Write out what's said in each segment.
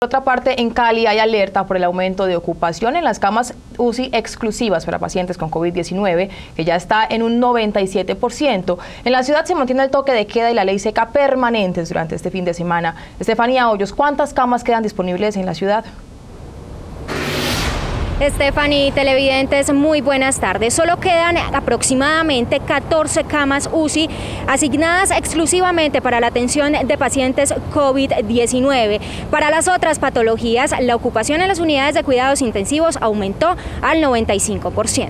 Por otra parte, en Cali hay alerta por el aumento de ocupación en las camas UCI exclusivas para pacientes con COVID-19, que ya está en un 97%. En la ciudad se mantiene el toque de queda y la ley seca permanentes durante este fin de semana. Estefanía Hoyos, ¿cuántas camas quedan disponibles en la ciudad? Stephanie, televidentes, muy buenas tardes. Solo quedan aproximadamente 14 camas UCI asignadas exclusivamente para la atención de pacientes COVID-19. Para las otras patologías, la ocupación en las unidades de cuidados intensivos aumentó al 95%.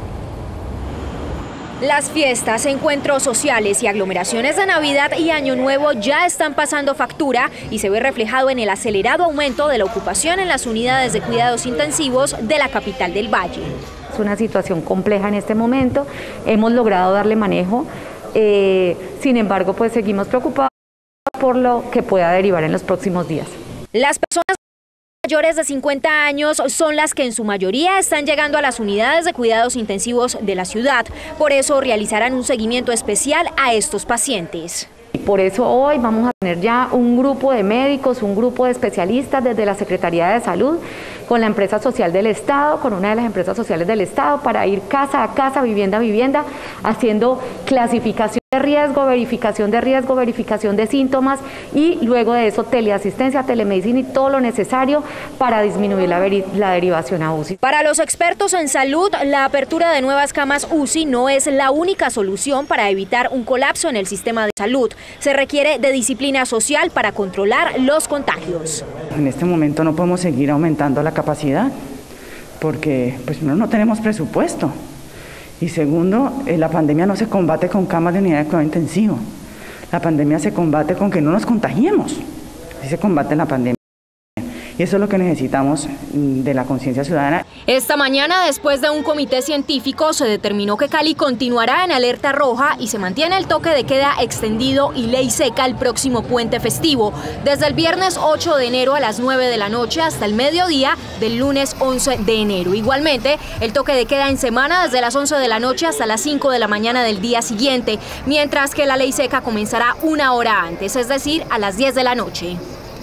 Las fiestas, encuentros sociales y aglomeraciones de Navidad y Año Nuevo ya están pasando factura y se ve reflejado en el acelerado aumento de la ocupación en las unidades de cuidados intensivos de la capital del Valle. Es una situación compleja en este momento, hemos logrado darle manejo, sin embargo pues seguimos preocupados por lo que pueda derivar en los próximos días. Las personas mayores de 50 años son las que en su mayoría están llegando a las unidades de cuidados intensivos de la ciudad. Por eso realizarán un seguimiento especial a estos pacientes. Por eso hoy vamos a tener ya un grupo de médicos, un grupo de especialistas desde la Secretaría de Salud, con la empresa social del Estado, con una de las empresas sociales del Estado, para ir casa a casa, vivienda a vivienda, haciendo clasificación de riesgo, verificación de síntomas y luego de eso teleasistencia, telemedicina y todo lo necesario para disminuir la derivación a UCI. Para los expertos en salud, la apertura de nuevas camas UCI no es la única solución para evitar un colapso en el sistema de salud. Se requiere de disciplina social para controlar los contagios. En este momento no podemos seguir aumentando la capacidad porque pues no tenemos presupuesto. Y segundo, la pandemia no se combate con camas de unidad de cuidado intensivo. La pandemia se combate con que no nos contagiemos. Así se combate la pandemia. Y eso es lo que necesitamos de la conciencia ciudadana. Esta mañana, después de un comité científico, se determinó que Cali continuará en alerta roja y se mantiene el toque de queda extendido y ley seca el próximo puente festivo, desde el viernes 8 de enero a las 9 de la noche hasta el mediodía del lunes 11 de enero. Igualmente, el toque de queda en semana desde las 11 de la noche hasta las 5 de la mañana del día siguiente, mientras que la ley seca comenzará una hora antes, es decir, a las 10 de la noche.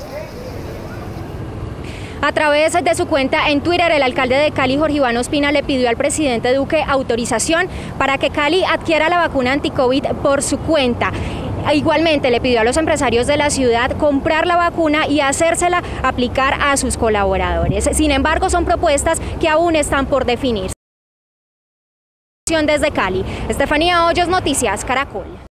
A través de su cuenta en Twitter, el alcalde de Cali, Jorge Iván Ospina, le pidió al presidente Duque autorización para que Cali adquiera la vacuna anti-COVID por su cuenta. Igualmente le pidió a los empresarios de la ciudad comprar la vacuna y hacérsela aplicar a sus colaboradores. Sin embargo, son propuestas que aún están por definirse. Desde Cali, Estefanía Hoyos, Noticias Caracol.